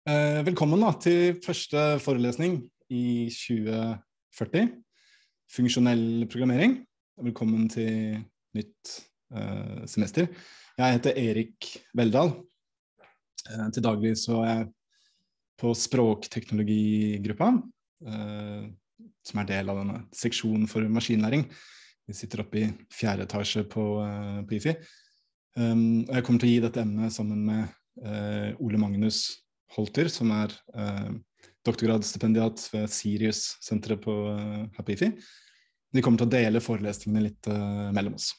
Velkommen til første forelesning i 2040, funksjonell programmering. Velkommen til nytt semester. Jeg heter Erik Veldal. Til daglig så er jeg på språkteknologigruppa, som del av denne seksjonen for maskinlæring. Vi sitter oppe i 4. etasje på IFI. Jeg kommer til å gi dette emnet sammen med Ole Magnus Holter, som doktorgradsstipendiat ved Sirius-senteret på IFI. De kommer til å dele forelesningene litt mellom oss.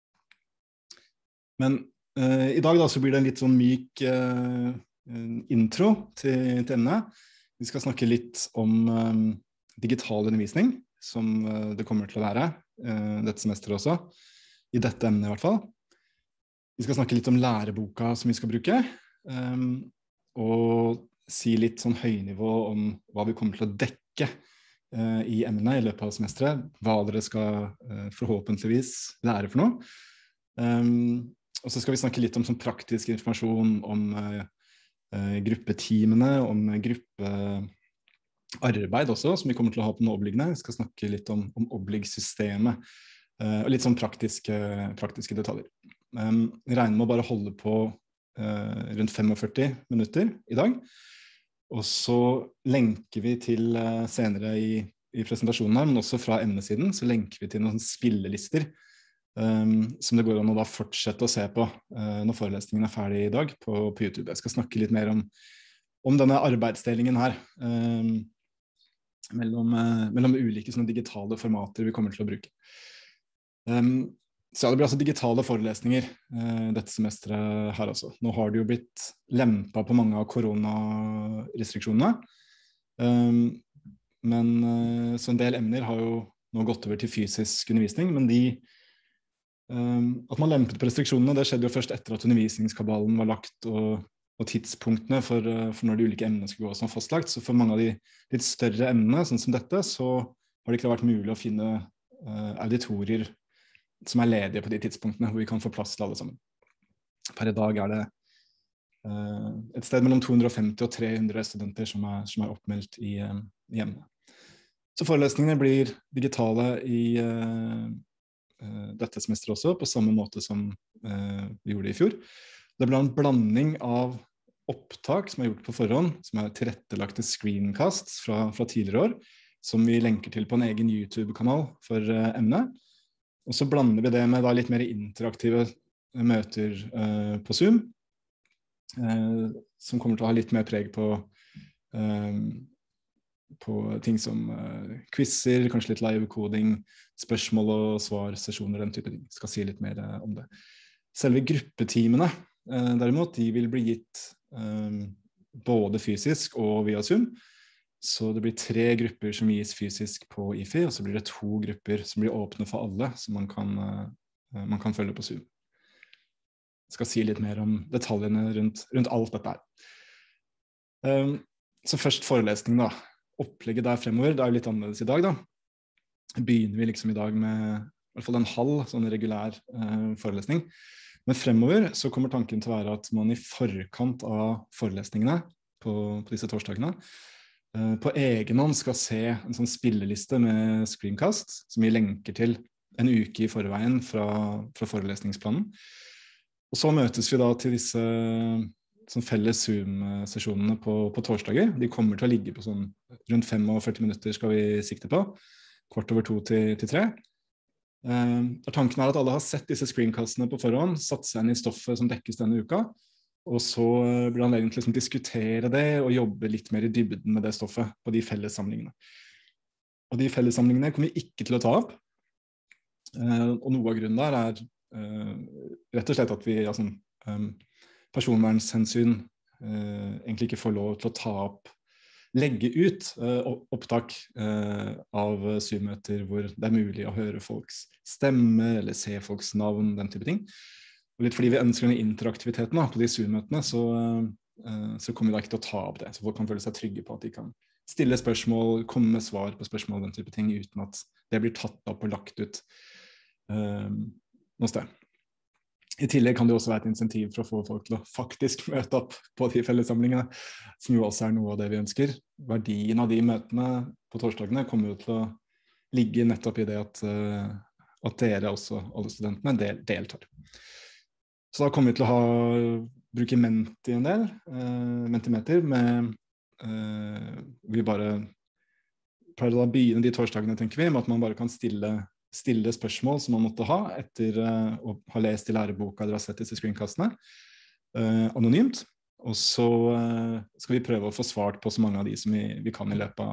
Men i dag da, så blir det en litt sånn myk intro til emnet. Vi skal snakke litt om digital undervisning, som det kommer til å være dette semesteret også, i dette emnet i hvert fall. Vi skal snakke litt om læreboka som vi skal bruke, og si litt sånn høynivå om hva vi kommer til å dekke i emnet i løpet av semesteret, hva dere skal forhåpentligvis lære for noe. Og så skal vi snakke litt om sånn praktisk informasjon om gruppeteamene, om gruppearbeid også, som vi kommer til å ha på Obligene. Vi skal snakke litt om Oblig-systemet, og litt sånn praktiske detaljer. Vi regner med å bare holde på rundt 45 minutter i dag, og så lenker vi til senere i presentasjonen her, men også fra emnesiden, så lenker vi til noen spillelister som det går an å da fortsette å se på når forelesningen er ferdig i dag på YouTube. Jeg skal snakke litt mer om denne arbeidsdelingen her mellom ulike sånne digitale formater vi kommer til å bruke. Så ja, det blir altså digitale forelesninger dette semesteret her også. Nå har det jo blitt lempet på mange av koronarestriksjonene, men så en del emner har jo nå gått over til fysisk undervisning, men at man lempet på restriksjonene, det skjedde jo først etter at undervisningskabalen var lagt, og tidspunktene for når de ulike emnene skulle gå som fastlagt. Så for mange av de litt større emnene, sånn som dette, så har det ikke vært mulig å finne auditorier som er ledige på de tidspunktene hvor vi kan få plass til alle sammen. Per i dag er det et sted mellom 250 og 300 studenter som er oppmeldt i emnet. Så forelesningene blir digitale i dette semesteret også, på samme måte som vi gjorde i fjor. Det blir en blanding av opptak som er gjort på forhånd, som er tilrettelagte screencasts fra tidligere år, som vi lenker til på en egen YouTube-kanal for emnet. Og så blander vi det med da litt mer interaktive møter på Zoom, som kommer til å ha litt mer preg på ting som quizzer, kanskje litt live-koding, spørsmål og svar-sesjoner, den type ting. Jeg skal si litt mer om det. Selve gruppeteamene, derimot, de vil bli gitt både fysisk og via Zoom. Så det blir 3 grupper som gis fysisk på IFI, og så blir det 2 grupper som blir åpne for alle, som man kan følge på Zoom. Jeg skal si litt mer om detaljene rundt alt dette her. Så først forelesning da. Opplegget der fremover, det er jo litt annerledes i dag da. Begynner vi liksom i dag med i hvert fall en halv sånn regulær forelesning. Men fremover så kommer tanken til å være at man i forkant av forelesningene på disse torsdagene, på egen hånd skal se en sånn spilleliste med screencast, som vi lenker til en uke i forveien fra forelesningsplanen. Og så møtes vi da til disse sånn felles Zoom-sesjonene på torsdager. De kommer til å ligge på sånn rundt 45 minutter skal vi sikte på, 2:15 til 3. Tanken er at alle har sett disse screencastene på forhånd, satt seg inn i stoffet som dekkes denne uka, og så blir det anledning til å diskutere det og jobbe litt mer i dybden med det stoffet på de fellessamlingene. Og de fellessamlingene kommer vi ikke til å ta opp. Og noe av grunnen der rett og slett at vi personvernshensyn egentlig ikke får lov til å legge ut opptak av Zoom-møter hvor det er mulig å høre folks stemme eller se folks navn, den type ting. Og litt fordi vi ønsker denne interaktiviteten på de Zoom-møtene, så kommer vi da ikke til å ta opp det. Så folk kan føle seg trygge på at de kan stille spørsmål, komme med svar på spørsmål, den type ting, uten at det blir tatt opp og lagt ut noe sted. I tillegg kan det også være et insentiv for å få folk til å faktisk møte opp på de fellessamlingene, som jo også noe av det vi ønsker. Verdien av de møtene på torsdagene kommer jo til å ligge nettopp i det at dere også, alle studentene, deltar. Så da kommer vi til å bruke Menti en del, Mentimeter, med vi bare pleier å begynne de torsdagene, tenker vi, med at man bare kan stille spørsmål som man måtte ha etter å ha lest i læreboka eller ha sett disse screencastene, anonymt. Og så skal vi prøve å få svart på så mange av de som vi kan i løpet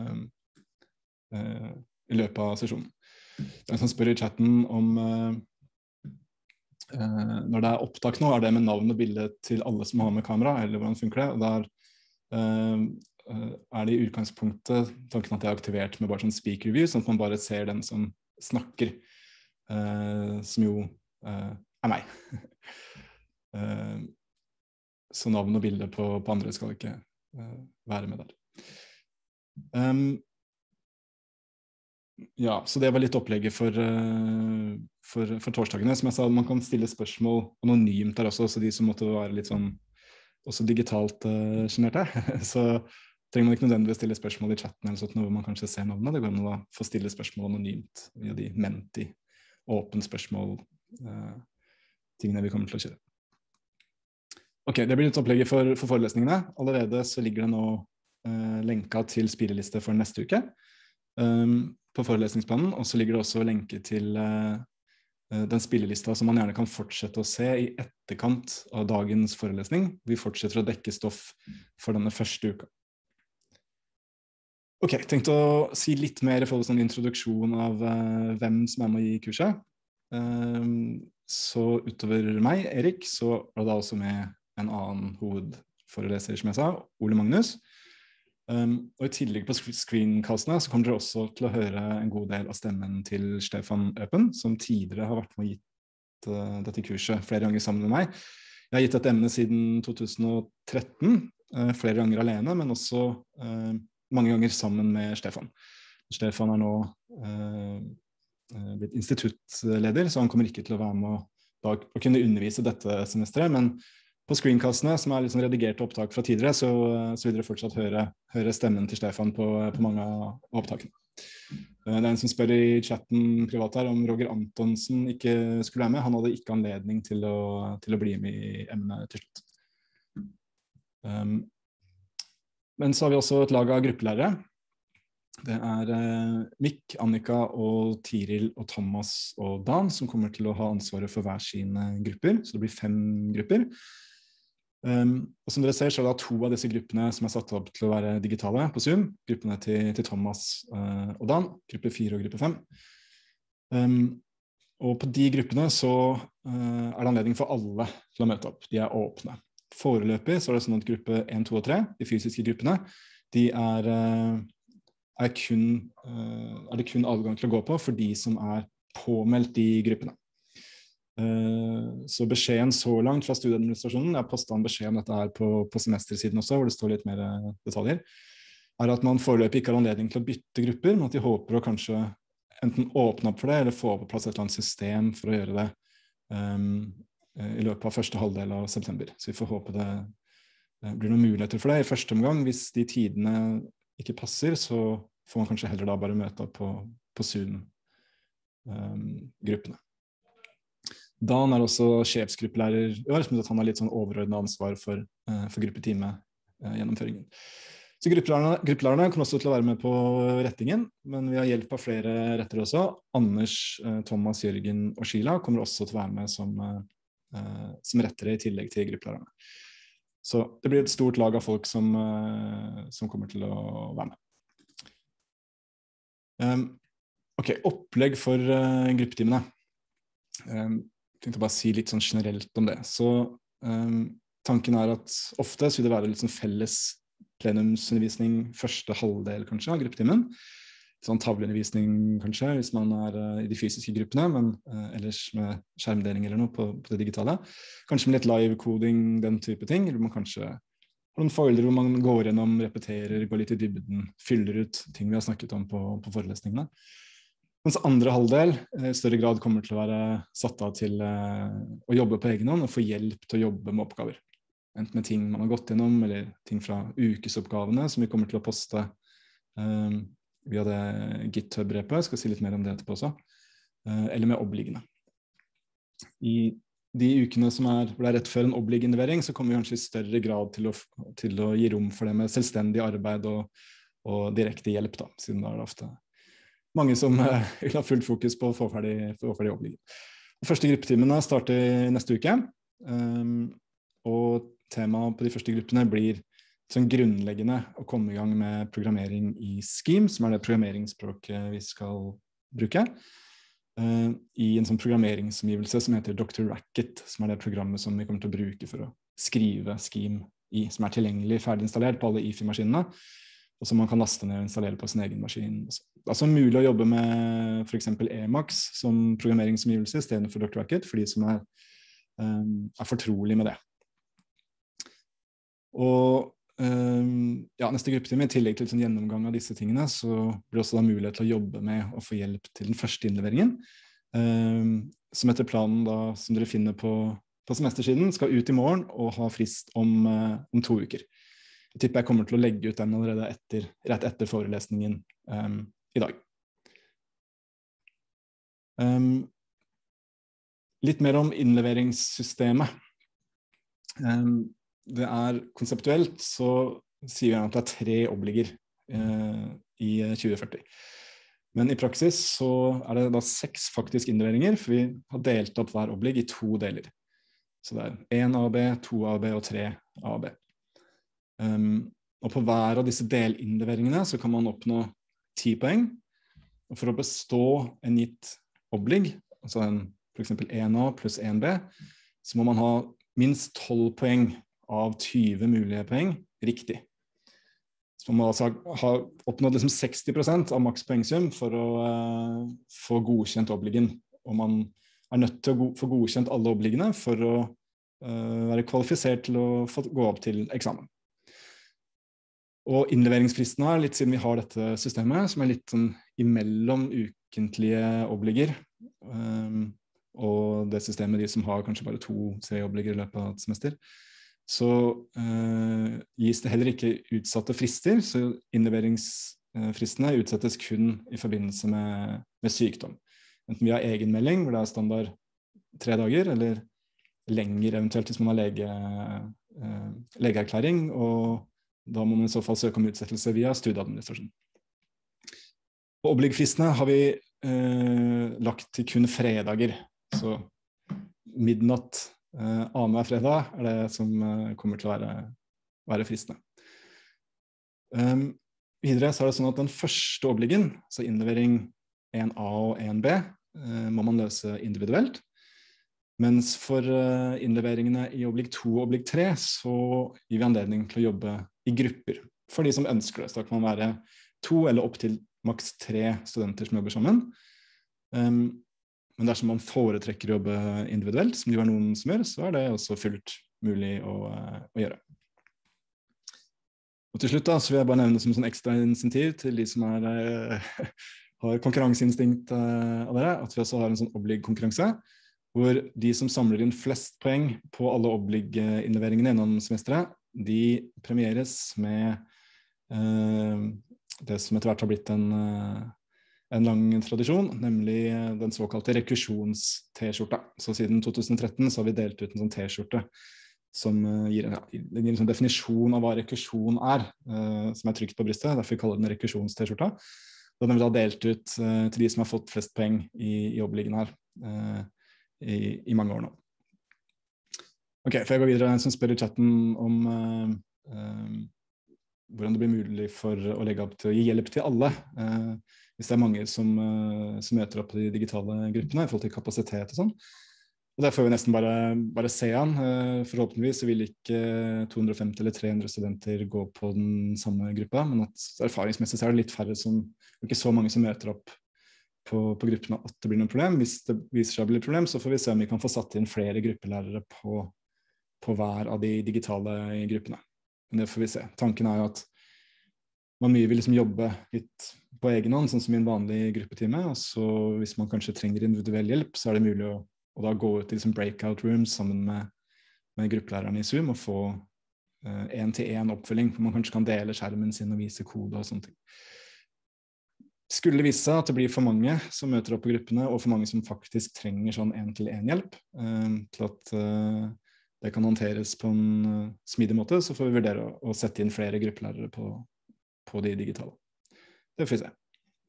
av sesjonen. Det er en som spør i chatten om når det er opptak nå, er det med navn og bilde til alle som har med kamera, eller hvordan funker det? Og der det i utgangspunktet tanken at det er aktivert med bare sånn speaker view, sånn at man bare ser den som snakker, som jo meg. Så navn og bilde på andre skal ikke være med der. Ja, så det var litt opplegget for torsdagene. Som jeg sa, man kan stille spørsmål anonymt der også, så de som måtte være litt sånn også digitalt generte, så trenger man ikke nødvendigvis stille spørsmål i chatten eller sånt, hvor man kanskje ser navnet. Det går an å få stille spørsmål anonymt via de Menti, åpne spørsmål, tingene vi kommer til å kjøre. Ok, det blir litt opplegget for forelesningene. Allerede så ligger det nå lenka til spilleliste for neste uke på forelesningsplanen, og så ligger det også lenke til den spillelista som man gjerne kan fortsette å se i etterkant av dagens forelesning. Vi fortsetter å dekke stoff for denne første uka. Ok, tenkte å si litt mer i forhold til sånn introduksjon av hvem som er med i kurset. Så utover meg, Erik, så er det da også med en annen hovedforeleser, som jeg sa, Ole Magnus. Og i tillegg på screencastene så kommer dere også til å høre en god del av stemmen til Stefan Øpen, som tidligere har vært med og gitt dette kurset flere ganger sammen med meg. Jeg har gitt dette emnet siden 2013, flere ganger alene, men også mange ganger sammen med Stefan. Stefan er nå blitt instituttleder, så han kommer ikke til å være med å kunne undervise dette semesteret, men på screencastene, som er litt sånn redigerte opptak fra tidligere, så vil dere fortsatt høre stemmen til Stefan på mange av opptakene. Det er en som spør i chatten privat her om Roger Antonsen ikke skulle være med. Han hadde ikke anledning til å bli med i emnet til slutt. Men så har vi også et lag av gruppelærere. Det er Mikk, Annika og Tiril og Thomas og Dan som kommer til å ha ansvaret for hver sine grupper, så det blir 5 grupper. Og som dere ser så er det 2 av disse gruppene som er satt opp til å være digitale på Zoom, gruppene til Thomas og Dan, gruppe 4 og gruppe 5. Og på de gruppene så er det anledning for alle til å møte opp, de er åpne. Foreløpig så er det sånn at gruppe 1, 2 og 3, de fysiske gruppene, de er det kun adgang til å gå på for de som er påmeldt i gruppene. Så beskjeden så langt fra studieadministrasjonen, jeg postet en beskjed om dette her på semestersiden også, hvor det står litt mer detaljer, er at man foreløpig ikke har anledning til å bytte grupper, men at de håper å kanskje enten åpne opp for det, eller få på plass et eller annet system for å gjøre det i løpet av første halvdel av september. Så vi får håpe det blir noen muligheter for det i første omgang. Hvis de tidene ikke passer, så får man kanskje heller da bare møte opp på Zoom-gruppene. Dan er også sjefsgruppelærer i år, som at han har litt sånn overordnet ansvar for gruppetime-gjennomføringen. Så gruppelærerne kommer også til å være med på rettingen, men vi har hjelp av flere retter også. Anders, Thomas, Jørgen og Sheila kommer også til å være med som rettere i tillegg til gruppelærerne. Så det blir et stort lag av folk som kommer til å være med. Ok, opplegg for gruppetimene. Jeg tenkte bare si litt sånn generelt om det. Så tanken er at ofte så vil det være litt sånn felles plenumsundervisning første halvdel kanskje av gruppetimen. Sånn tavleundervisning kanskje, hvis man er i de fysiske gruppene, men ellers med skjermdeling eller noe på det digitale. Kanskje med litt live-koding, den type ting, eller man kanskje har noen foreldre hvor man går gjennom, repeterer, går litt i dybden, fyller ut ting vi har snakket om på forelesningene. Mens andre halvdel i større grad kommer til å være satt av til å jobbe på egen hånd og få hjelp til å jobbe med oppgaver. Enten med ting man har gått gjennom, eller ting fra ukesoppgavene, som vi kommer til å poste via det GitHub-repet. Jeg skal si litt mer om det etterpå også. Eller med obliggene. I de ukene hvor det rett før en obligg-innlevering, så kommer vi kanskje i større grad til å gi rom for det med selvstendig arbeid og direkte hjelp, da, siden da det ofte mange som vil ha fullt fokus på å få ferdig opplegget. De første gruppetimene starter neste uke, og temaet på de første gruppene blir sånn grunnleggende å komme i gang med programmering i Scheme, som det programmeringsspråket vi skal bruke, i en sånn programmeringsomgivelse som heter Dr. Racket, som det programmet som vi kommer til å bruke for å skrive Scheme i, som tilgjengelig ferdig installert på alle IFI-maskinene, og som man kan laste ned og installere på sin egen maskin. Det er altså mulig å jobbe med for eksempel Emacs som programmeringsomgivelse i stedet for Dr. Racket, for de som er fortrolig med det. Og neste gruppetime, i tillegg til en gjennomgang av disse tingene, så blir det også da mulighet til å jobbe med å få hjelp til den første innleveringen, som etter planen da, som dere finner på semestersiden, skal ut i morgen og ha frist om 2 uker. Jeg tipper jeg kommer til å legge ut den allerede rett etter forelesningen i dag. Litt mer om innleveringssystemet. Det konseptuelt, så sier vi at det 3 obligger i 2040. Men i praksis så det da 6 faktisk innleveringer, for vi har delt opp hver obligg i 2 deler. Så det 1 AB, 2 AB og 3 AB. Og på hver av disse delinnleveringene så kan man oppnå 10 poeng, og for å bestå en gitt obligg, altså for eksempel 1A pluss 1B, så må man ha minst 12 poeng av 20 mulige poeng riktig. Så man må altså ha oppnådd liksom 60% av maks poengsum for å få godkjent obliggen, og man nødt til å få godkjent alle obliggene for å være kvalifisert til å få gå opp til eksamen. Og innleveringsfristen litt siden vi har dette systemet, som litt sånn imellom ukentlige obligger, og det systemet de som har kanskje bare 2-3 obligger i løpet av et semester, så gis det heller ikke utsatte frister, så innleveringsfristene utsettes kun i forbindelse med sykdom. Enten via egenmelding, hvor det standard 3 dager, eller lenger eventuelt hvis man har legeerklæring, og da må man i så fall søke om utsettelse via studieadministrasjon. På obliggfristene har vi lagt til kun fredager, så midnatt annenhver fredag det som kommer til å være fristene. Videre så det sånn at den første obliggen, så innlevering 1A og 1B, må man løse individuelt, mens for innleveringene i obligg 2 og obligg 3 så gir vi anledning til å jobbe i grupper, for de som ønsker det. Så da kan man være 2 eller opp til maks 3 studenter som jobber sammen. Men dersom man foretrekker å jobbe individuelt, som det noen som gjør, så det også fullt mulig å gjøre. Og til slutt da, så vil jeg bare nevne som sånn ekstra insentiv til de som har konkurranseinstinkt av dere, at vi også har en sånn obligg-konkurranse, hvor de som samler inn flest poeng på alle obligg-innleveringene gjennom semesteret, de premieres med det som etter hvert har blitt en lang tradisjon, nemlig den såkalte rekursjons-t-skjorta. Så siden 2013 så har vi delt ut en sånn t-skjorte som gir en sånn definisjon av hva rekursjon som trykt på brystet, derfor vi kaller den rekursjons-t-skjorta. Den har vi da delt ut til de som har fått flest poeng i obliggen her i mange år nå. Ok, før jeg går videre, så spør i chatten om hvordan det blir mulig for å legge opp til å gi hjelp til alle, hvis det mange som møter opp på de digitale gruppene i forhold til kapasitet og sånn. Og det får vi nesten bare se an. Forhåpentligvis så vil ikke 250 eller 300 studenter gå på den samme gruppa, men erfaringsmessig så det litt færre ikke så mange som møter opp på gruppene at det blir noe problem. Hvis det viser seg å bli et problem, så får vi se om vi kan få satt inn flere gruppelærere på hver av de digitale gruppene. Men det får vi se. Tanken jo at man mye vil liksom jobbe litt på egen hånd, sånn som i en vanlig gruppetime, og så hvis man kanskje trenger individuell hjelp, så det mulig å da gå ut i liksom breakout rooms sammen med gruppelærerne i Zoom og få en-til-en oppfølging, for man kanskje kan dele skjermen sin og vise kode og sånne ting. Skulle det vise seg at det blir for mange som møter opp på gruppene, og for mange som faktisk trenger sånn en-til-en-hjelp, til at det kan håndteres på en smidig måte, så får vi vurdere å sette inn flere gruppelærere på de digitale. Det får vi se.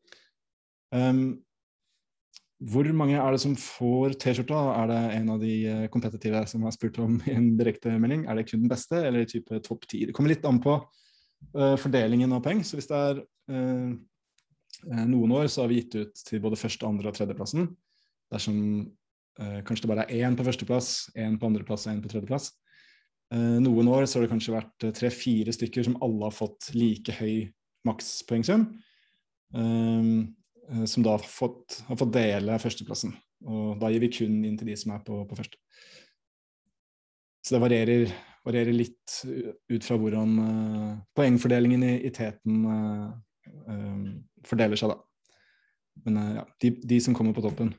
Hvor mange det som får t-skjorta? Det en av de kompetitive som har spurt om i en direkte melding? Det kun den beste, eller type topp 10? Det kommer litt an på fordelingen av poeng, så hvis det noen år så har vi gitt ut til både første, andre og tredje plassen. Dersom kanskje det bare en på førsteplass, en på andreplass og en på tredjeplass. Noen år så har det kanskje vært 3-4 stykker som alle har fått like høy makspoengsum, som da har fått dele førsteplassen. Og da gir vi kun inn til de som på første. Så det varierer litt ut fra hvordan poengfordelingen i teten fordeler seg da. Men ja, de som kommer på toppen.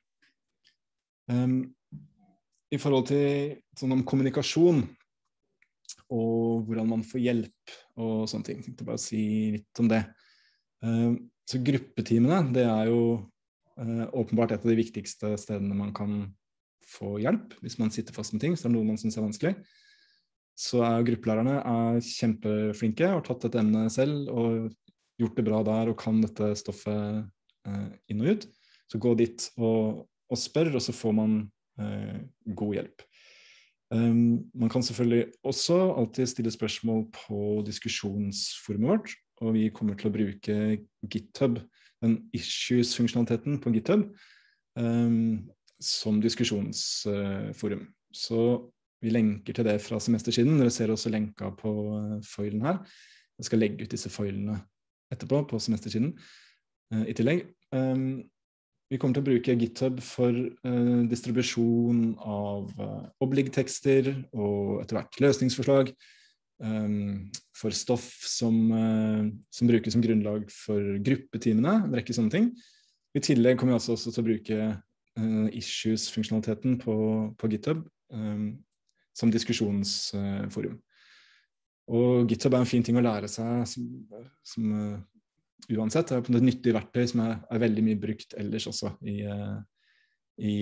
I forhold til sånn om kommunikasjon og hvordan man får hjelp og sånne ting, jeg tenkte bare å si litt om det. Så gruppetimene, det jo åpenbart et av de viktigste stedene man kan få hjelp hvis man sitter fast med ting, så det noe man synes vanskelig. Så gruppelærerne kjempeflinke, har tatt et emne selv og gjort det bra der og kan dette stoffet inn og ut. Så gå dit og spør, og så får man god hjelp. Man kan selvfølgelig også alltid stille spørsmål på diskusjonsforumet vårt, og vi kommer til å bruke GitHub, den issues-funksjonaliteten på GitHub, som diskusjonsforum. Så vi lenker til det fra semestersiden. Dere ser også lenka på foilen her. Jeg skal legge ut disse foilene etterpå på semestersiden. I tillegg, vi kommer til å bruke GitHub for distribusjon av oblig-tekster og etter hvert løsningsforslag, for stoff som brukes som grunnlag for gruppetimene, en rekke sånne ting. I tillegg kommer vi også til å bruke issues-funksjonaliteten på GitHub som diskusjonsforum. Og GitHub en fin ting å lære seg som uansett. Det et nyttig verktøy som veldig mye brukt ellers også i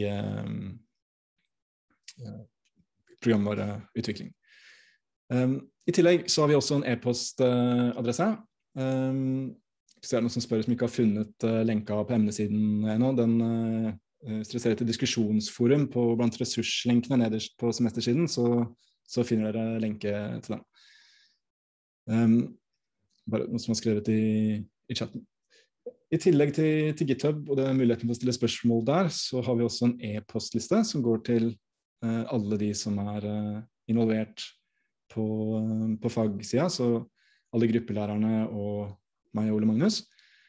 programvareutvikling. I tillegg så har vi også en e-postadresse. Så det noen som spør som ikke har funnet lenka på emnesiden ennå. Hvis dere ser til diskusjonsforum blant ressurslenkene nederst på semestersiden, så finner dere lenke til den. Bare noe som skrevet i chatten. I tillegg til GitHub og det muligheten til å stille spørsmål der, så har vi også en e-postliste som går til alle de som involvert på fagsida, så alle gruppelærerne og meg og Ole Magnus.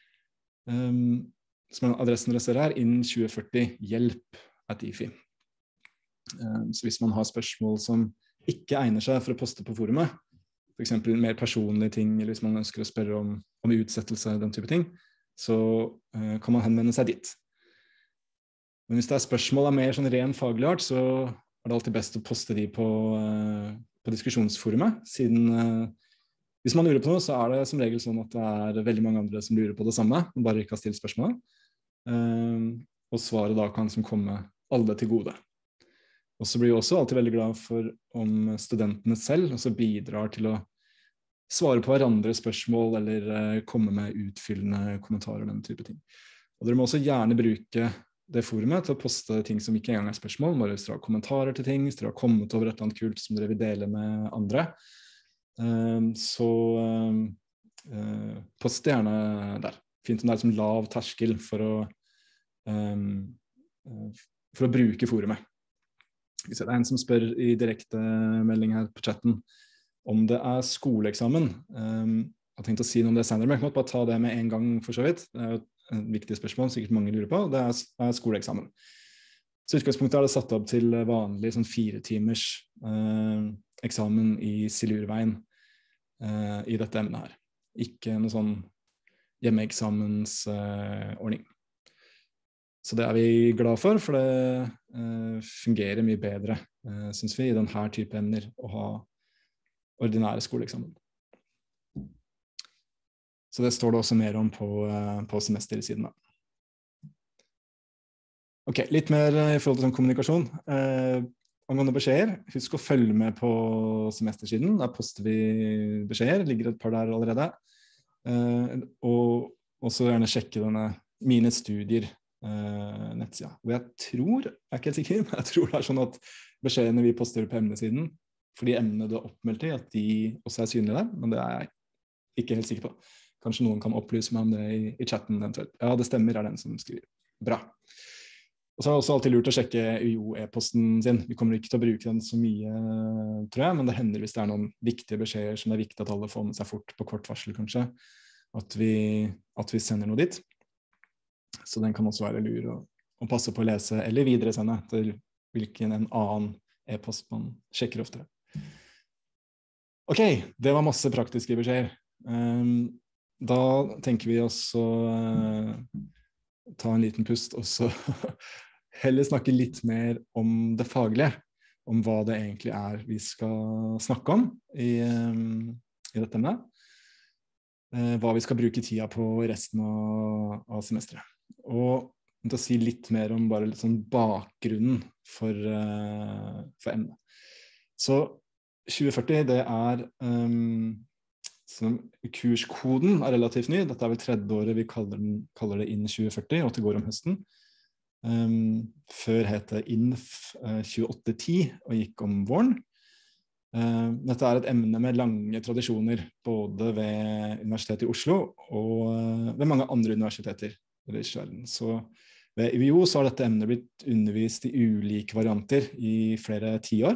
Som adressen dere ser her, innen 2040, hjelp@ifi. Så hvis man har spørsmål som ikke egner seg for å poste på forumet, for eksempel mer personlige ting, eller hvis man ønsker å spørre om utsettelse, den type ting, så kan man henvende seg dit. Men hvis det spørsmål mer sånn ren faglig art, så det alltid best å poste de på diskusjonsforumet, siden hvis man lurer på noe, så det som regel sånn at det veldig mange andre som lurer på det samme, og bare ikke har stilt spørsmål. Og svaret da kan komme alle til gode. Og så blir vi også alltid veldig glad for om studentene selv også bidrar til å svare på hverandre spørsmål eller komme med utfyllende kommentarer og den type ting. Og dere må også gjerne bruke det forumet til å poste ting som ikke engang spørsmål, bare hvis dere har kommentarer til ting, hvis dere har kommet over et eller annet kult som dere vil dele med andre. Så post gjerne der. Fint om det som lav terskel for å bruke forumet. Det en som spør i direkte melding her på chatten om det skoleeksamen. Jeg tenkte å si noe om det senere, men jeg kan bare ta det med en gang for så vidt. Det jo et viktig spørsmål, sikkert mange lurer på. Det skoleeksamen. Så utgangspunktet det satt opp til vanlig sånn 4 timers eksamen i Silurveien i dette emnet her. Ikke noe sånn hjemmeeksamensordning. Så det vi glad for det fungerer mye bedre, synes vi, i denne type emner å ha ordinære skoleeksamen. Så det står det også mer om på semestersiden. Ok, litt mer i forhold til sånn kommunikasjon. Angående beskjeder, husk å følge med på semestersiden. Der poster vi beskjeder, ligger et par der allerede. Og også gjerne sjekke denne Mine Studier nettsida. Og jeg er ikke helt sikker, men jeg tror det sånn at beskjedene vi poster på emnesiden, for de emnene du har oppmeldt i, at de også synlige der, men det jeg ikke helt sikker på. Kanskje noen kan opplyse meg om det i chatten eventuelt. Ja, det stemmer, den som skriver. Bra. Og så det også alltid lurt å sjekke UiO-e-posten sin. Vi kommer ikke til å bruke den så mye, tror jeg, men det hender hvis det noen viktige beskjeder som det viktig at alle får med seg fort på kort varsel, kanskje, at vi sender noe dit. Så den kan også være lur å passe på å lese eller videresende til hvilken en annen e-post man sjekker oftere. Ok, det var masse praktiske beskjeder. Da tenker vi også ta en liten pust og så heller snakke litt mer om det faglige, om hva det egentlig vi skal snakke om i dette emnet. Hva vi skal bruke tida på resten av semesteret. Og til å si litt mer om bare litt sånn bakgrunnen for emnet. Så 2040, det kurskoden relativt ny. Dette vel tredje året vi kaller det inn 2040, og det går om høsten. Før het det INF 2810 og gikk om våren. Dette et emne med lange tradisjoner, både ved Universitetet i Oslo og ved mange andre universiteter. Så ved UiO så har dette emnet blitt undervist i ulike varianter i flere tiår.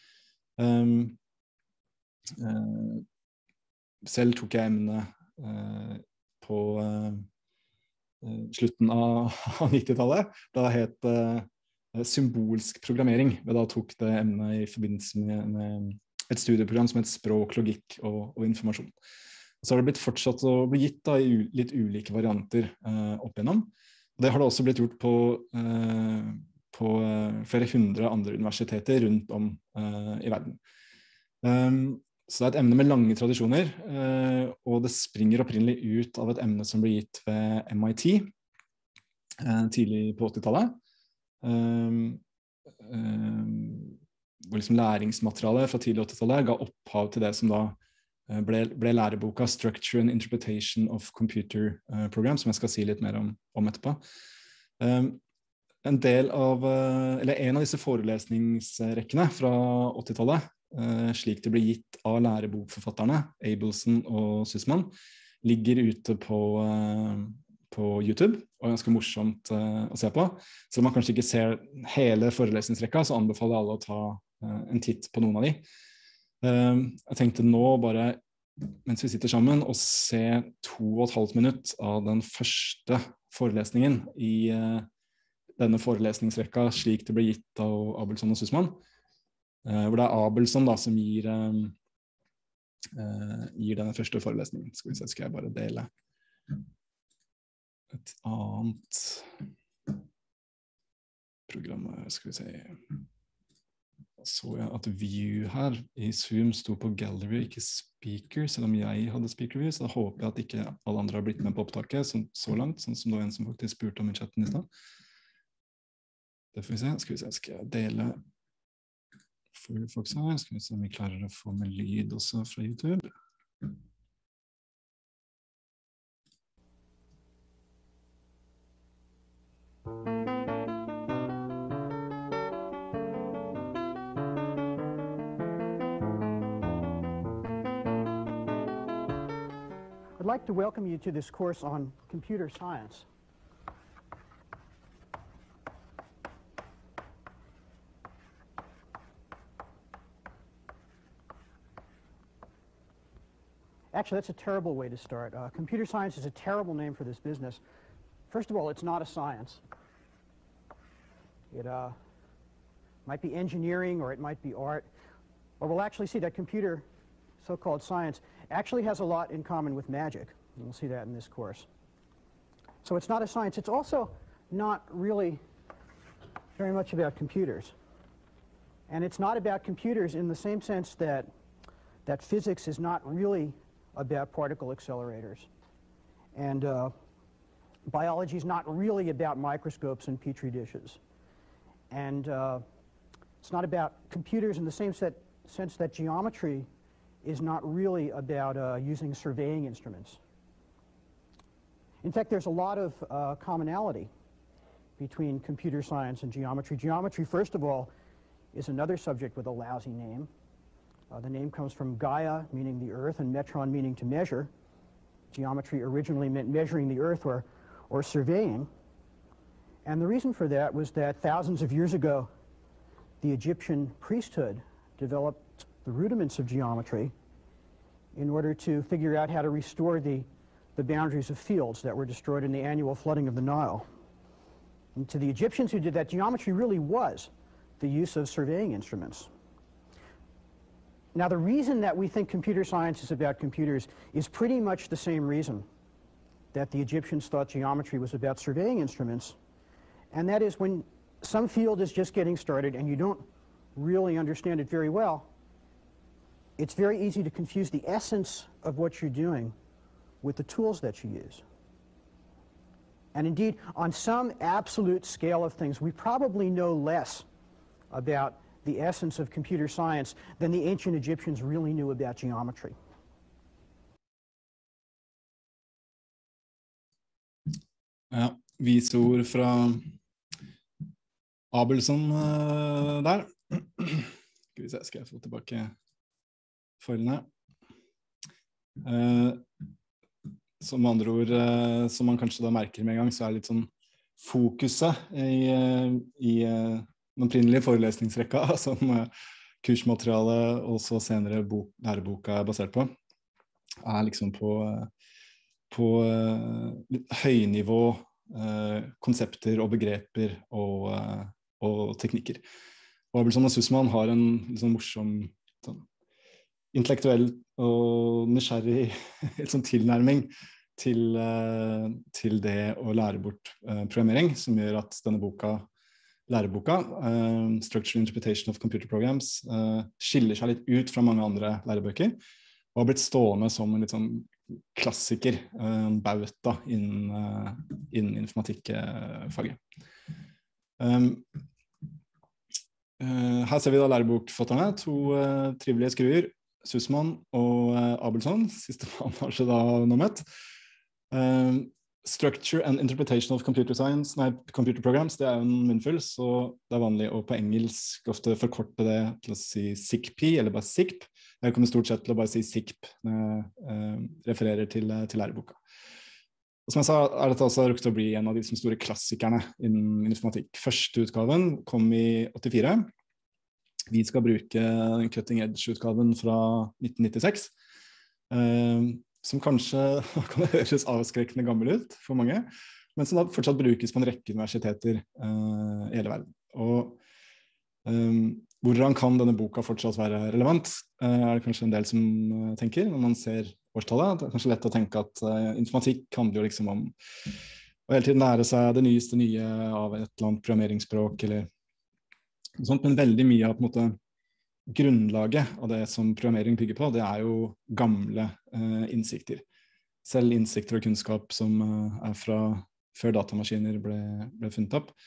Selv tok jeg emnet på slutten av 90-tallet. Da het symbolsk programmering. Da tok det emnet i forbindelse med et studieprogram som het språk, logikk og informasjon. Så har det blitt fortsatt å bli gitt da, i litt ulike varianter opp igjennom. Det har det også blitt gjort på flere hundre andre universiteter rundt om i verden. Så det et emne med lange tradisjoner, og det springer opprinnelig ut av et emne som ble gitt ved MIT tidlig på 80-tallet. Hvor liksom læringsmaterialet fra tidlig 80-tallet ga opphav til det som da ble læreboka Structure and Interpretation of Computer Programs, som jeg skal si litt mer om etterpå. En av disse forelesningsrekkene fra 80-tallet, slik det ble gitt av lærebokforfatterne, Abelson og Sussman, ligger ute på YouTube, og ganske morsomt å se på. Så om man kanskje ikke ser hele forelesningsrekka, så anbefaler jeg alle å ta en titt på noen av de. Jeg tenkte nå bare, mens vi sitter sammen, å se 2,5 minutt av den første forelesningen i denne forelesningsrekka, slik det ble gitt av Abelson og Sussman, hvor det Abelson da, som gir denne første forelesningen. Skal jeg bare dele et annet program, skal vi se. Så jeg at view her i Zoom sto på gallery, ikke speaker, selv om jeg hadde speaker view, så da håper jeg at ikke alle andre har blitt med på opptaket så langt, sånn som det var en som faktisk spurte om i chatten i sted. Det får vi se, skal jeg dele Firefox her, skal vi se om vi klarer å få med lyd også fra YouTube. I'd like to welcome you to this course on computer science. Actually, that's a terrible way to start. Computer science is a terrible name for this business. First of all, it's not a science. It might be engineering, or it might be art, or we'll actually see that computer, so-called science, actually has a lot in common with magic. And we'll see that in this course. So it's not a science. It's also not really very much about computers. And it's not about computers in the same sense that physics is not really about particle accelerators. And biology is not really about microscopes and petri dishes. And it's not about computers in the same sense that geometry is not really about using surveying instruments. In fact, there's a lot of commonality between computer science and geometry. Geometry, first of all, is another subject with a lousy name. The name comes from Gaia, meaning the earth, and metron, meaning to measure. Geometry originally meant measuring the earth or surveying. And the reason for that was that thousands of years ago, the Egyptian priesthood developed the rudiments of geometry in order to figure out how to restore the boundaries of fields that were destroyed in the annual flooding of the Nile. And to the Egyptians who did that, geometry really was the use of surveying instruments. Now, the reason that we think computer science is about computers is pretty much the same reason that the Egyptians thought geometry was about surveying instruments, and that is when some field is just getting started and you don't really understand it very well, it's very easy to confuse the essence of what you're doing with the tools that you use. And indeed, on some absolute scale of things, we probably know less about the essence of computer science than the ancient Egyptians really knew about geometry. Ja, vise ord fra Abelson der. Skal vi se, skal jeg få tilbake foilene. Som andre ord, som man kanskje da merker med en gang, så det litt sånn fokuset i den opprinnelige forelesningsrekka som kursmaterialet og så senere læreboka basert på, liksom på høynivå konsepter og begreper og teknikker. Og Abelson og Sussman har en liksom morsom intellektuell og nysgjerrig tilnærming til det å lære bort programmering, som gjør at denne læreboka, Structure and Interpretation of Computer Programs, skiller seg litt ut fra mange andre lærebøker, og har blitt stående som en litt sånn klassiker, en bauta innen informatikkfaget. Her ser vi da lærebokforfatterne, to trivelige skruer, Sussman og Abelson, siste man har seg da nommet. Structure and Interpretation of Computer Programs, det jo en munnfull, så det vanlig å på engelsk ofte forkorte det til å si SICP, eller bare SICP. Jeg kommer stort sett til å bare si SICP når jeg refererer til læreboka. Og som jeg sa, dette også rukket å bli en av de store klassikerne innen informatikk. Første utgaven kom i 84. Vi skal bruke Cutting Edge-utgaven fra 1996, som kanskje kan høres avskrekkende gammel ut for mange, men som da fortsatt brukes på en rekke universiteter i hele verden. Og hvordan kan denne boka fortsatt være relevant, det kanskje en del som tenker når man ser årstallet. Det kanskje lett å tenke at informatikk handler jo liksom om å hele tiden lære seg det nyeste nye av et eller annet programmeringsspråk, eller noe sånt, men veldig mye av på en måte grunnlaget av det som programmering bygger på, det jo gamle innsikter. Selv innsikter og kunnskap som fra før datamaskiner ble funnet opp.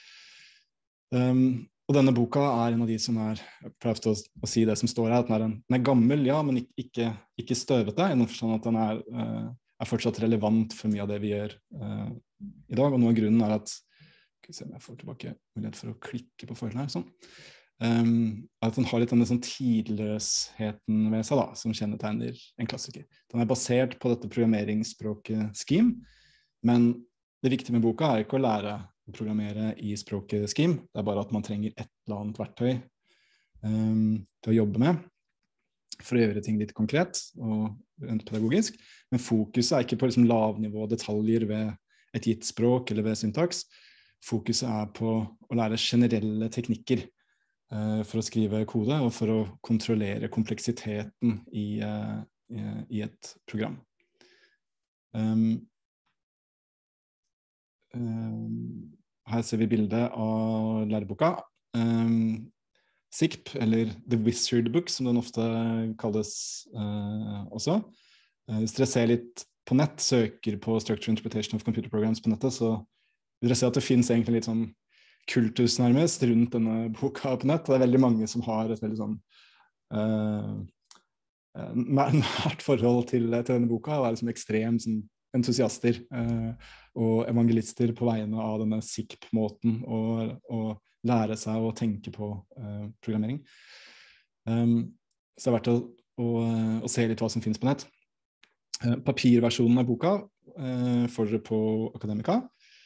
Og denne boka en av de som jeg prøvde å si det som står her, at den gammel, ja, men ikke støvete, i noen forstand at den fortsatt relevant for mye av det vi gjør i dag, og noe av grunnen at, skal vi se om jeg får tilbake mulighet for å klikke på foilene her, sånn. At den har litt denne sånn tidløsheten ved seg da, som kjennetegner en klassiker. Den basert på dette programmeringsspråket Scheme, men det viktige med boka ikke å lære å programmere i språket Scheme, det bare at man trenger et eller annet verktøy til å jobbe med for å gjøre ting litt konkret og rent pedagogisk, men fokuset ikke på liksom lavnivå detaljer ved et gitt språk eller ved syntaks. Fokuset på å lære generelle teknikker for å skrive kode og for å kontrollere kompleksiteten i i et program. Her ser vi bildet av læreboka. SICP, eller The Wizard Book, som den ofte kalles også. Hvis dere ser litt på nett, søker på Structure Interpretation of Computer Programs på nettet, så vil dere se at det finnes egentlig litt sånn kultus nærmest rundt denne boka på nett. Det veldig mange som har et veldig sånn nært forhold til denne boka, og liksom ekstremt sånn, entusiaster og evangelister på vegne av denne SICP-måten å lære seg å tenke på programmering. Så det verdt å se litt hva som finnes på nett. Papirversjonen av boka får dere på Akademika.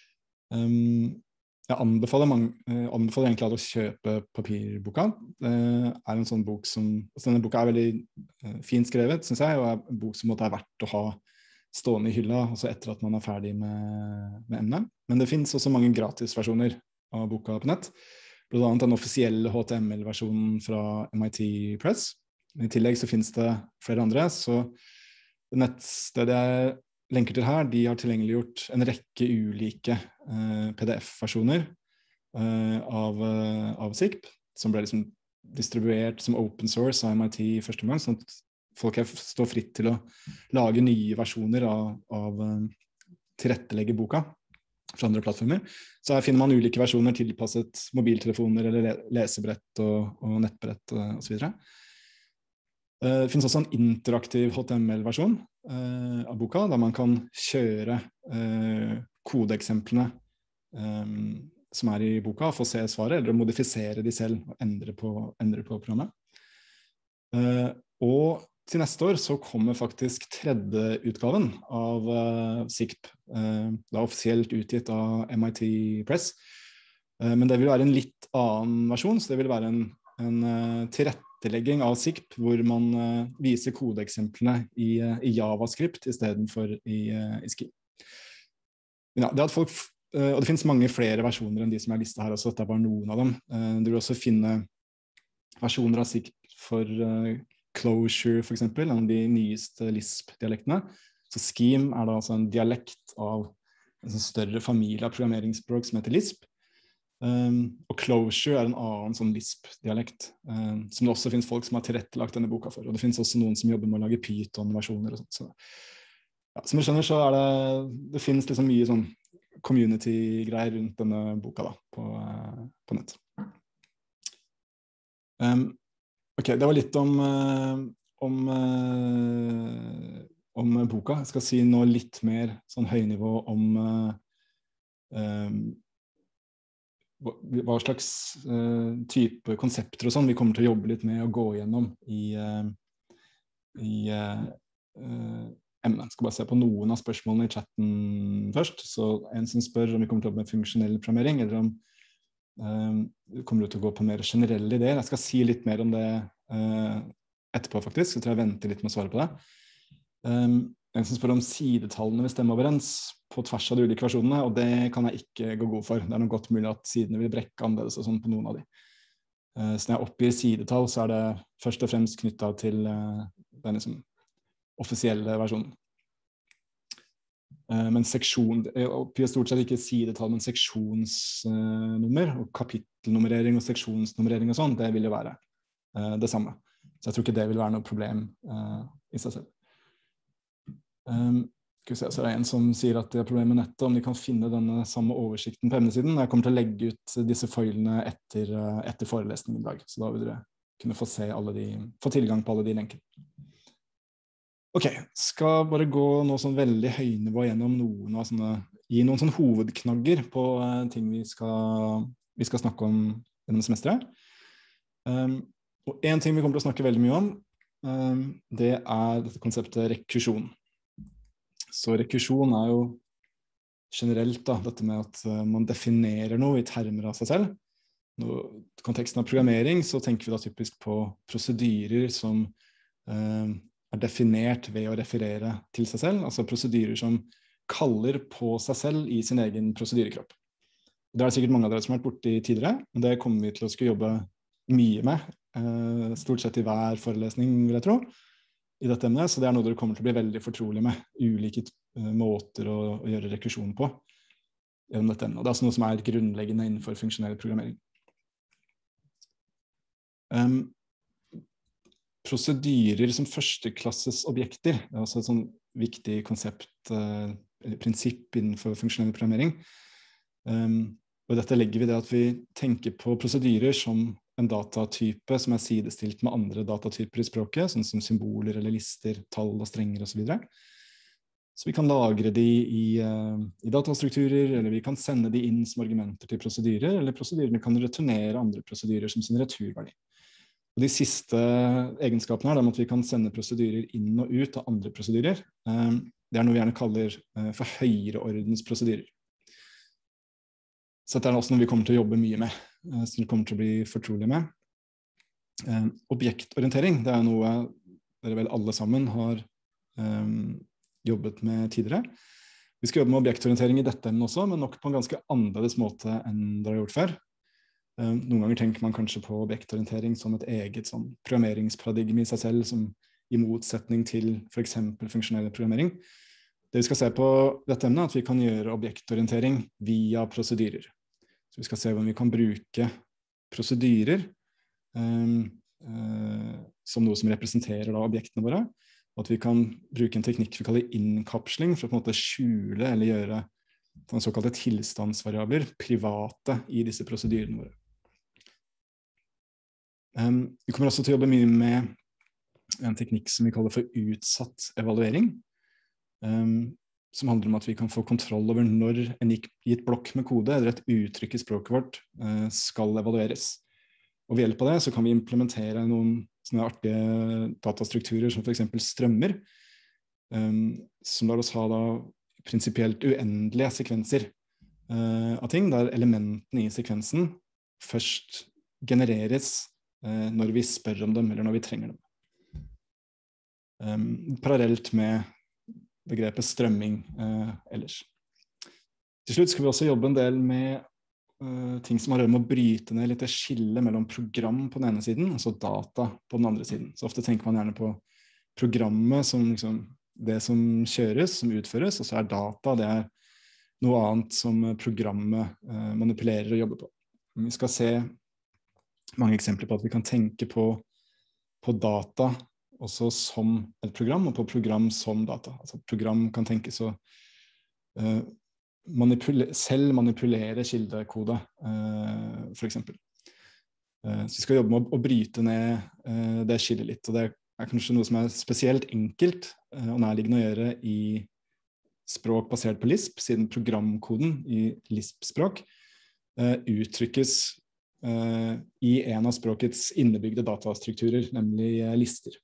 Jeg anbefaler egentlig alle å kjøpe papirboka. Det en sånn bok som, altså denne boka veldig fint skrevet, synes jeg, og en bok som måtte verdt å ha stående i hylla, også etter at man ferdig med emnet. Men det finnes også mange gratisversjoner av boka på nett, blant annet den offisielle HTML-versjonen fra MIT Press. I tillegg så finnes det flere andre, så nettstedet jeg lenker til her, de har tilgjengeliggjort en rekke ulike PDF-versjoner av SICP, som ble liksom distribuert som open source av MIT i første omgang, sånn at folk står fritt til å lage nye versjoner av tilrettelegge boka fra andre plattformer. Så her finner man ulike versjoner tilpasset mobiltelefoner eller lesebrett og nettbrett og så videre. Det finnes også en interaktiv HTML-versjon av boka, der man kan kjøre kodeeksemplene som i boka, få se svaret, eller modifisere de selv og endre på programmet. Og til neste år så kommer faktisk tredje utgaven av SICP, da offisielt utgitt av MIT Press. Men det vil være en litt annen versjon, så det vil være en tilrettelegging av SICP, hvor man viser kodeeksemplene i JavaScript i stedet for i Ski. Ja, det at folk, og det finnes mange flere versjoner enn de som listet her også, dette bare noen av dem. Du vil også finne versjoner av SICP for Closure, for eksempel, en av de nyeste Lisp-dialektene. Så Scheme da altså en dialekt av en sånn større familie av programmeringsspråk som heter Lisp. Og Closure en annen sånn Lisp-dialekt, som det også finnes folk som har tilrettelagt denne boka for. Og det finnes også noen som jobber med å lage Python-versjoner og sånt. Så, ja, som du skjønner, så det finnes liksom mye sånn community-greier rundt denne boka da, på nett. Ok, det var litt om boka. Jeg skal si nå litt mer sånn høynivå om hva slags type konsepter og sånn vi kommer til å jobbe litt med å gå gjennom i emnet. Jeg skal bare se på noen av spørsmålene i chatten først. Så en som spør om vi kommer til å jobbe med funksjonell programmering, eller om kommer du til å gå på mer generelle ideer. Jeg skal si litt mer om det etterpå faktisk, så tror jeg venter litt med å svare på det. En som spør om sidetallene vil stemme overens på tvers av de ulike versjonene, og det kan jeg ikke gå god for. Det noe godt mulig at sidene vil brekke annerledes og sånn på noen av de. Så når jeg oppgir sidetall, så det først og fremst knyttet til den liksom offisielle versjonen. Men seksjon, jeg oppgir stort sett ikke sidetall, men seksjonsnummer, og kapittelnummerering og seksjonsnummerering og sånn, det vil jo være det samme. Så jeg tror ikke det vil være noe problem i seg selv. Skal vi se, så det en som sier at det problemet med nettet, om de kan finne denne samme oversikten på emnesiden. Jeg kommer til å legge ut disse filene etter forelesningen i dag, så da vil dere kunne få tilgang på alle de lenkene. Ok, skal bare gå nå sånn veldig høynivå gjennom gi noen sånne hovedknagger på ting vi skal snakke om gjennom semesteret. Og en ting vi kommer til å snakke veldig mye om, det dette konseptet rekursjon. Så rekursjon jo generelt da, dette med at man definerer noe i termer av seg selv. I konteksten av programmering så tenker vi da typisk på prosedyrer som definert ved å referere til seg selv, altså prosedyrer som kaller på seg selv i sin egen prosedyrekropp. Det sikkert mange av dere som har vært borte tidligere, men det kommer vi til å skulle jobbe mye med, stort sett i hver forelesning, vil jeg tro. i dette emnet, så det noe dere kommer til å bli veldig fortrolig med, ulike måter å gjøre rekursjon på gjennom dette emnet. Og det også noe som grunnleggende innenfor funksjonell programmering. Prosedyrer som førsteklasses objekter, det også et sånn viktig konsept, eller prinsipp innenfor funksjonell programmering. Og dette legger vi det at vi tenker på prosedyrer som en datatype som sidestilt med andre datatyper i språket, sånn som symboler eller lister, tall og strenger og så videre. Så vi kan lagre de i datastrukturer, eller vi kan sende de inn som argumenter til prosedyrer, eller prosedyrene kan returnere andre prosedyrer som sin returverdi. Og de siste egenskapene her, at vi kan sende prosedyrer inn og ut av andre prosedyrer, det noe vi gjerne kaller for høyere ordens prosedyrer. Så dette også noe vi kommer til å jobbe mye med, som vi kommer til å bli fortrolige med. Objektorientering, det noe dere vel alle sammen har jobbet med tidligere. Vi skal jobbe med objektorientering i dette emnet også, men nok på en ganske annerledes måte enn dere har gjort før. Noen ganger tenker man kanskje på objektorientering som et eget sånn programmeringsparadigme i seg selv, som i motsetning til for eksempel funksjonell programmering. Det vi skal se på dette emnet at vi kan gjøre objektorientering via prosedyrer. Så vi skal se hvordan vi kan bruke prosedyrer som noe som representerer objektene våre, og at vi kan bruke en teknikk vi kaller innkapsling for å på en måte skjule eller gjøre såkalte tilstandsvariabler private i disse prosedyrene våre. Vi kommer også til å jobbe mye med en teknikk som vi kaller for utsatt evaluering, som handler om at vi kan få kontroll over når en gitt blokk med kode eller et uttrykk i språket vårt skal evalueres. Og ved hjelp av det så kan vi implementere noen sånne artige datastrukturer som for eksempel strømmer, som lar oss ha prinsipielt uendelige sekvenser av ting, der elementene i sekvensen først genereres når vi spør om dem eller når vi trenger dem. Parallelt med begrepet strømming ellers. Til slutt skal vi også jobbe en del med ting som har med å bryte ned litt skille mellom program på den ene siden, og så data på den andre siden. Så ofte tenker man gjerne på programmet som liksom det som kjøres, som utføres, og så data, det noe annet som programmet manipulerer og jobber på. Vi skal se mange eksempler på at vi kan tenke på data også som et program, og på program som data. Altså program kan tenkes å selv manipulere kildekode, for eksempel. Så vi skal jobbe med å bryte ned det skillet litt, og det kanskje noe som spesielt enkelt og nærliggende å gjøre i språk basert på Lisp, siden programkoden i Lisp-språk uttrykkes i en av språkets innebygde datastrukturer, nemlig lister.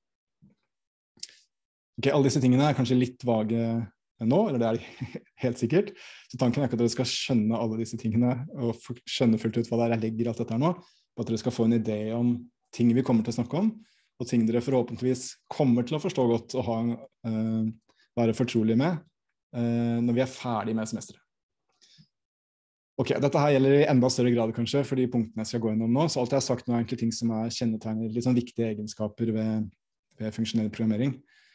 Ok, alle disse tingene kanskje litt vage nå, eller det helt sikkert, så tanken ikke at dere skal skjønne alle disse tingene og skjønne fullt ut hva jeg legger i alt dette her nå, og at dere skal få en idé om ting vi kommer til å snakke om, og ting dere forhåpentligvis kommer til å forstå godt og være fortrolige med når vi ferdig med semesteret. Ok, dette her gjelder i enda større grad kanskje, for de punktene jeg skal gå gjennom nå, så alt jeg har sagt nå egentlig ting som kjennetegner litt sånn viktige egenskaper ved funksjonell programmering.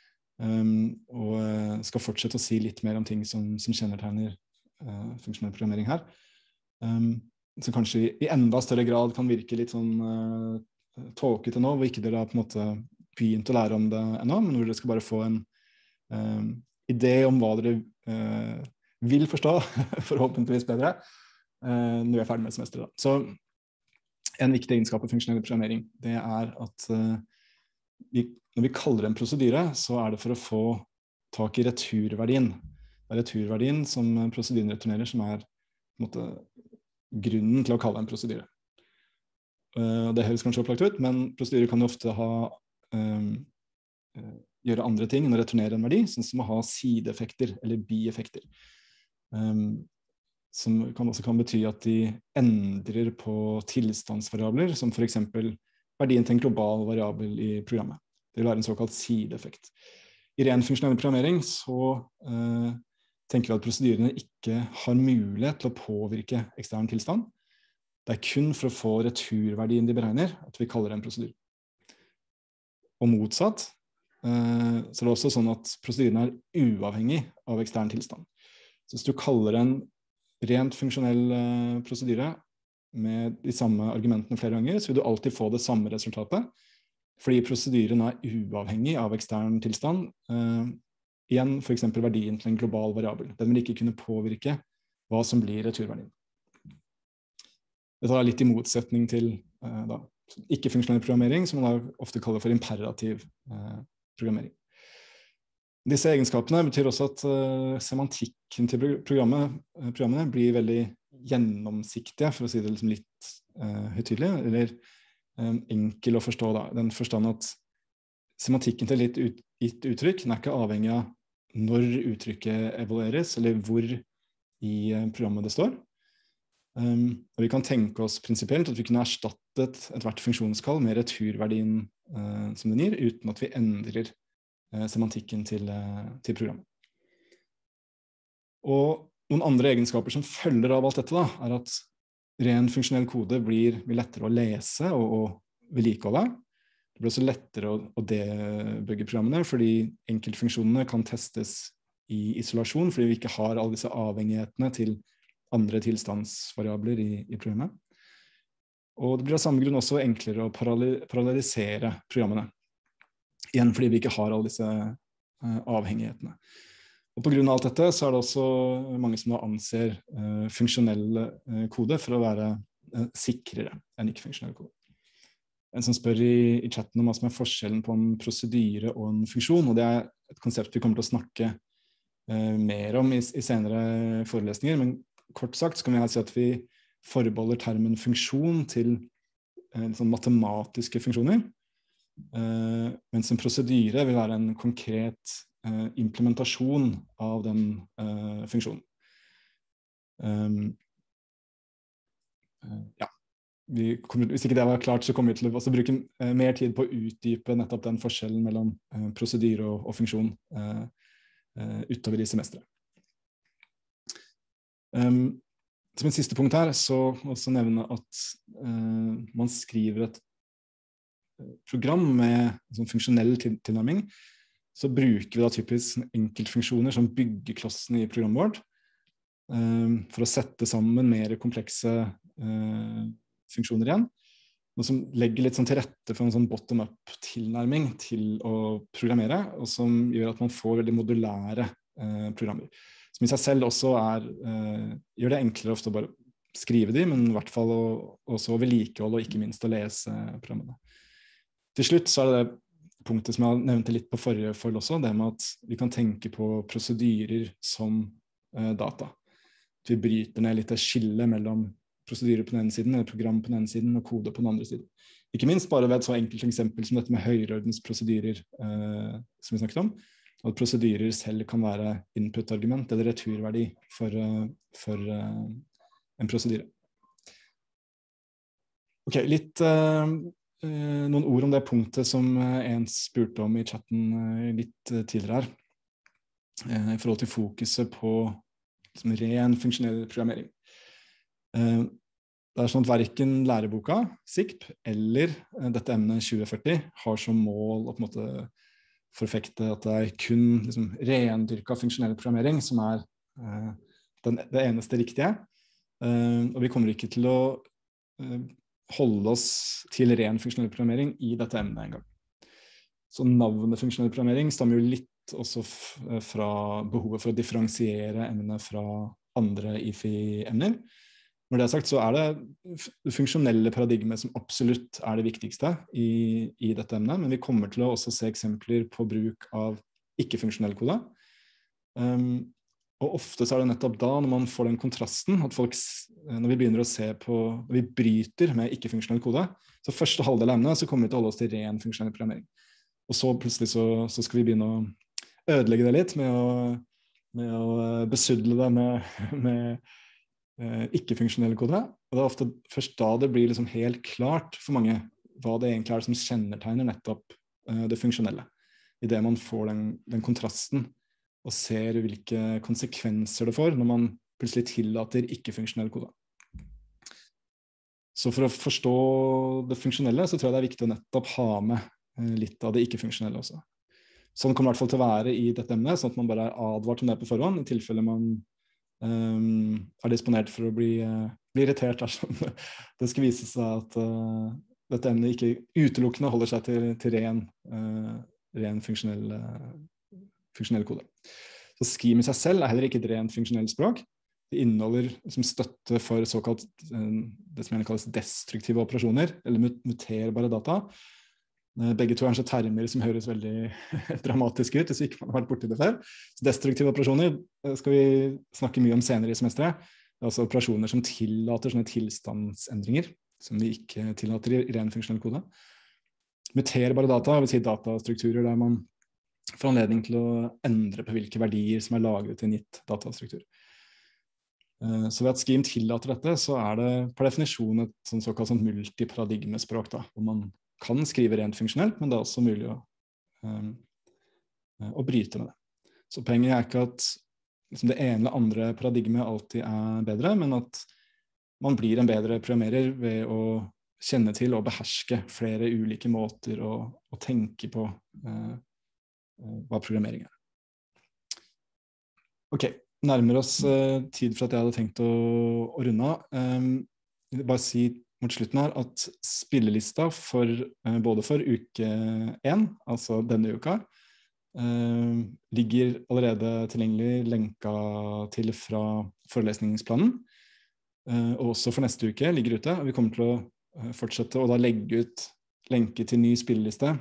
Og skal fortsette å si litt mer om ting som kjennetegner funksjonell programmering her. Så kanskje i enda større grad kan virke litt sånn tåkete nå, hvor ikke dere har på en måte begynt å lære om det ennå, men hvor dere skal bare få en idé om hva dere vil forstå, forhåpentligvis bedre, når vi ferdig med semesteret. Så en viktig egenskap av funksjonell programmering, det at når vi kaller en prosedyre, så det for å få tak i returverdien. Det returverdien som prosedyren returnerer, som på en måte grunnen til å kalle en prosedyre. Det høres kanskje opplagt ut, men prosedyrer kan jo ofte gjøre andre ting enn å returnere en verdi, sånn som å ha sideeffekter eller bieffekter. Som også kan bety at de endrer på tilstandsvariabler, som for eksempel verdien til en global variabel i programmet. Det vil være en såkalt sideeffekt. I ren funksjonell programmering så tenker vi at prosedyrene ikke har mulighet til å påvirke ekstern tilstand. Det kun for å få returverdien de beregner at vi kaller det en prosedyr. Og motsatt, så er det også sånn at prosedyren uavhengig av ekstern tilstand. Så hvis du kaller en rent funksjonell prosedyre med de samme argumentene flere ganger, så vil du alltid få det samme resultatet, fordi prosedyren uavhengig av ekstern tilstand. Igjen, for eksempel verdien til en global variabel. Den vil ikke kunne påvirke hva som blir returverdien. Dette litt i motsetning til ikke-funksjonell programmering, som man ofte kaller for imperativ programmering. Disse egenskapene betyr også at semantikken til programmene blir veldig gjennomsiktige, for å si det liksom litt høytidelig, eller enkel å forstå da. Den forstand at semantikken til litt gitt uttrykk ikke avhengig av når uttrykket evalueres, eller hvor i programmet det står. Og vi kan tenke oss prinsipielt at vi kunne erstattet et hvert funksjonskall med returverdien som den gir, uten at vi endrer semantikken til programmet. Og noen andre egenskaper som følger av alt dette da, at ren funksjonell kode blir lettere å lese og vedlikeholde. Det blir også lettere å debugge programmene, fordi enkeltfunksjonene kan testes i isolasjon, fordi vi ikke har alle disse avhengighetene til andre tilstandsvariabler i programmet. Og det blir av samme grunn også enklere å parallellisere programmene. Igjen fordi vi ikke har alle disse avhengighetene. Og på grunn av alt dette så det også mange som anser funksjonell kode for å være sikrere enn ikke-funksjonell kode. En som spør i chatten om hva som forskjellen på en prosedyre og en funksjon, og det et konsept vi kommer til å snakke mer om i senere forelesninger, men kort sagt så kan vi si at vi forbeholder termen funksjon til matematiske funksjoner, mens en prosedyre vil være en konkret implementasjon av den funksjonen. Hvis ikke det var klart, så kommer vi til å bruke mer tid på å utdype nettopp den forskjellen mellom prosedyre og funksjon utover i semesteret. Som en siste punkt her, så også nevne at man skriver et program med funksjonell tilnærming, så bruker vi da typisk enkeltfunksjoner som byggeklossene i programmet vårt, for å sette sammen mer komplekse funksjoner igjen, noe som legger litt til rette for en bottom-up tilnærming til å programmere, og som gjør at man får veldig modulære programmer. Som i seg selv også gjør det enklere ofte å bare skrive de, men i hvert fall også å vedlikeholde og ikke minst å lese programmene. Til slutt så det punktet som jeg nevnte litt på forrige forhold også, det med at vi kan tenke på prosedyrer som data. At vi bryter ned litt skille mellom prosedyrer på den ene siden, eller program på den ene siden, og kode på den andre siden. Ikke minst bare ved et så enkelt eksempel som dette med høyreordensprosedyrer som vi snakket om, at prosedyrer selv kan være input-argument eller returverdi for en prosedyre. Ok, noen ord om det punktet som en spurte om i chatten litt tidligere her, i forhold til fokuset på ren funksjonell programmering. Det sånn at hverken læreboka, SICP, eller dette emnet 2040 har som mål å på en måte forfekte at det kun rendyrket funksjonell programmering som det eneste riktige. Og vi kommer ikke til å holde oss til ren funksjonell programmering i dette emnet en gang. Så navnet funksjonell programmering stammer jo litt også fra behovet for å differensiere emnene fra andre IFI-emner. Når det sagt, så det funksjonelle paradigmet som absolutt det viktigste i dette emnet, men vi kommer til å også se eksempler på bruk av ikke-funksjonell kode. Og ofte så det nettopp da, når man får den kontrasten, at når vi begynner å se på, når vi bryter med ikke-funksjonell kode, så første halvdel av emnet så kommer vi til å holde oss til ren funksjonell programmering. Og så plutselig så skal vi begynne å ødelegge det litt med å besudle det med ikke-funksjonelle kode, og det ofte først da det blir helt klart for mange hva det egentlig som kjennetegner nettopp det funksjonelle. I det man får den kontrasten og ser hvilke konsekvenser det får når man plutselig tillater ikke-funksjonell kode. Så for å forstå det funksjonelle så tror jeg det viktig å nettopp ha med litt av det ikke-funksjonelle også. Sånn kommer det i hvert fall til å være i dette emnet, sånn at man bare er advart om det på forhånd, i tilfelle man er disponert for å bli irritert dersom det skal vise seg at dette emnet ikke utelukkende holder seg til ren funksjonell kode. Så Scheme i seg selv er heller ikke et rent funksjonelt språk. Det inneholder som støtte for såkalt det som gjerne kalles destruktive operasjoner, eller muterbare data. Begge to er kanskje termer som høres veldig dramatisk ut, hvis vi ikke har vært borti det før. Så destruktive operasjoner skal vi snakke mye om senere i semesteret. Det er altså operasjoner som tillater sånne tilstandsendringer, som vi ikke tillater i ren funksjonell kode. Muterbare data, vil si datastrukturer der man får anledning til å endre på hvilke verdier som er lagret i en gitt datastruktur. Så ved at Scheme tillater dette, så er det per definisjon et såkalt multiparadigmespråk, hvor man kan skrive rent funksjonelt, men det er også mulig å bryte med det. Så poenget er ikke at liksom, det ene eller andre paradigmet alltid er bedre, men at man blir en bedre programmerer ved å kjenne til og beherske flere ulike måter å tenke på hva programmering er. Ok, nærmer oss tid for at jeg hadde tenkt å runde av. Jeg vil bare si mot slutten her at spillelista både for uke 1, altså denne uka, ligger allerede tilgjengelig lenka til fra forelesningsplanen, og også for neste uke ligger ute. Vi kommer til å fortsette å da legge ut lenke til ny spilleliste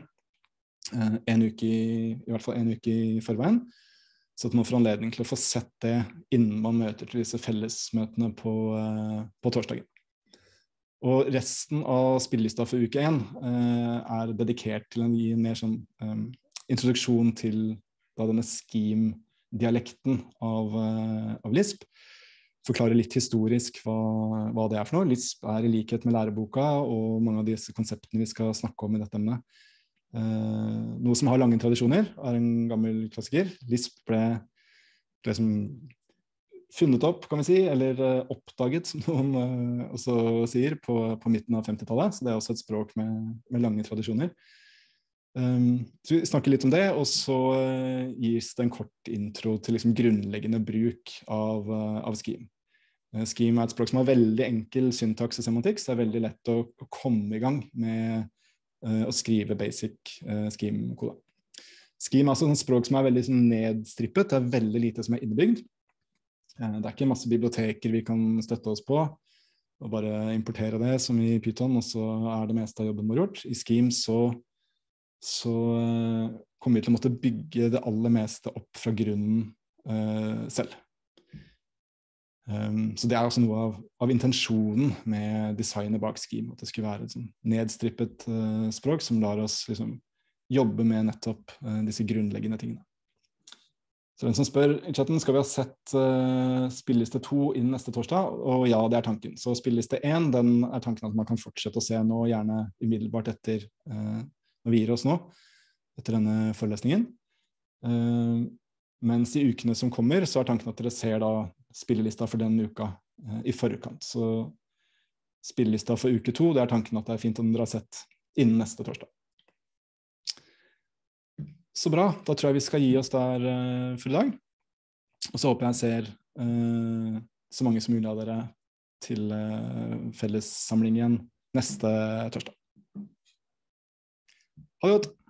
i hvert fall en uke i forveien, så at man får anledning til å få sett det innen man møter til disse fellesmøtene på torsdagen. Og resten av spillelista for uke 1 er dedikert til en mer sånn introduksjon til denne Scheme-dialekten av Lisp. Forklare litt historisk hva det er for noe. Lisp er i likhet med læreboka og mange av disse konseptene vi skal snakke om i dette emnet. Noe som har lange tradisjoner, er en gammel klassiker. Lisp ble som funnet opp, kan vi si, eller oppdaget, som noen også sier, på midten av 50-tallet. Så det er også et språk med lange tradisjoner. Så vi snakker litt om det, og så gis det en kort intro til liksom grunnleggende bruk av Scheme. Scheme er et språk som har veldig enkel syntaks og semantikk, så det er veldig lett å komme i gang med å skrive basic Scheme-kode. Scheme er altså et språk som er veldig nedstrippet, det er veldig lite som er innebygd. Det er ikke masse biblioteker vi kan støtte oss på, og bare importere det som i Python, og så er det meste av jobben vår gjort. I Scheme så kommer vi til å måtte bygge det aller meste opp fra grunnen selv. Så det er også noe av intensjonen med designet bak Scheme, at det skulle være et nedstrippet språk som lar oss liksom jobbe med nettopp disse grunnleggende tingene. Så den som spør i chatten, skal vi ha sett spilleliste 2 innen neste torsdag? Og ja, det er tanken. Så spilleliste 1, den er tanken at man kan fortsette å se nå, gjerne umiddelbart etter når vi gir oss nå, etter denne forelesningen. Mens i ukene som kommer, så er tanken at dere ser da spillelista for den uka i forkant. Så spillelista for uke 2, det er tanken at det er fint om dere har sett innen neste torsdag. Så bra, da tror jeg vi skal gi oss der for i dag. Og så håper jeg ser så mange som mulig av dere til fellessamlingen neste torsdag. Ha det godt!